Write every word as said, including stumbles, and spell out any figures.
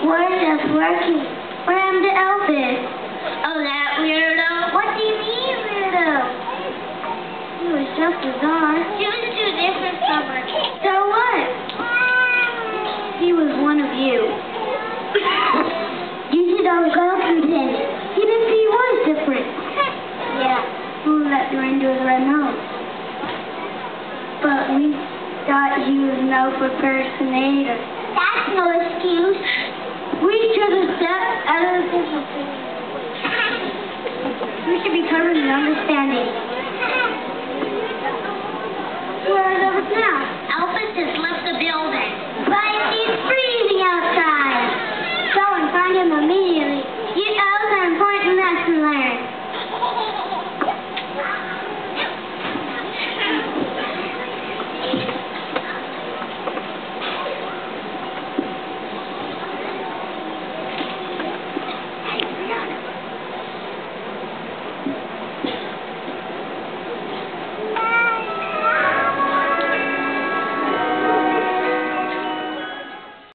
We're just working. Where's the Elvis? Oh, that weirdo. What do you mean, weirdo? He was just as odd. He was too different from her. So what? He was one of you. You should all go through him. Even if he was different. Yeah. Who let the rain do his red nose? But we thought he was no impersonator. That's no excuse. We should have stepped out of the business. We should be covered in understanding. Where are those now? Elvis is living.